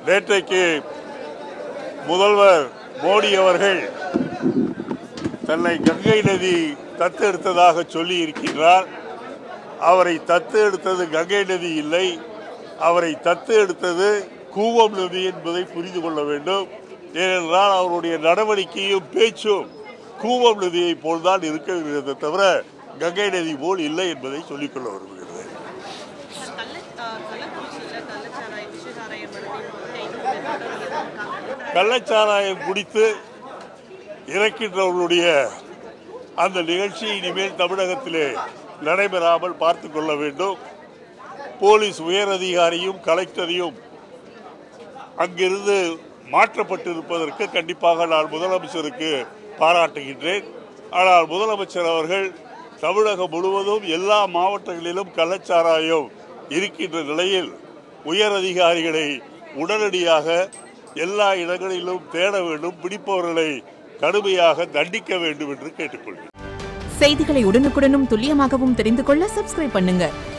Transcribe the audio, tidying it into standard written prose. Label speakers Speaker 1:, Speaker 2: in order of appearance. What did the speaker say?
Speaker 1: நேற்றைக்கு முதல்வர் மோடி அவர்கள் தன்னை கங்கை நதி தத்தெடுத்ததாக சொல்லி இருக்கின்றார். அவரை தத்து எடுத்தது கங்கை நதி இல்லை, அவரை தத்து எடுத்தது கூவம் நதி என்பதை புரிந்து கொள்ள வேண்டும். ஏனென்றால் அவருடைய நடவடிக்கையும் பேச்சும் கூவம் நதியை போல்தான் இருக்கிறது தவிர கங்கை நதி போல் இல்லை என்பதை சொல்லிக்கொள்ள வருகிறது. கள்ளச்சாராயம் குடித்து இறக்கின்றவர்களுடைய அந்த நிகழ்ச்சி இனிமேல் தமிழகத்திலே நடைபெறாமல் பார்த்து கொள்ள வேண்டும். போலீஸ் உயர் அதிகாரியும் கலெக்டரையும் அங்கிருந்து மாற்றப்பட்டிருப்பதற்கு கண்டிப்பாக நான் முதலமைச்சருக்கு பாராட்டுகின்றேன். ஆனால் முதலமைச்சர் அவர்கள் தமிழகம் முழுவதும் எல்லா மாவட்டங்களிலும் கள்ளச்சாராயம் இருக்கின்ற நிலையில் உயர் அதிகாரிகளை உடனடியாக எல்லா இடங்களிலும் தேட வேண்டும், பிடிப்பவர்களை கடுமையாக தண்டிக்க வேண்டும் என்று கேட்டுக்கொள்கிறேன்.
Speaker 2: செய்திகளை உடனுக்குடனும் துல்லியமாகவும் தெரிந்து கொள்ள சப்ஸ்கிரைப் பண்ணுங்க.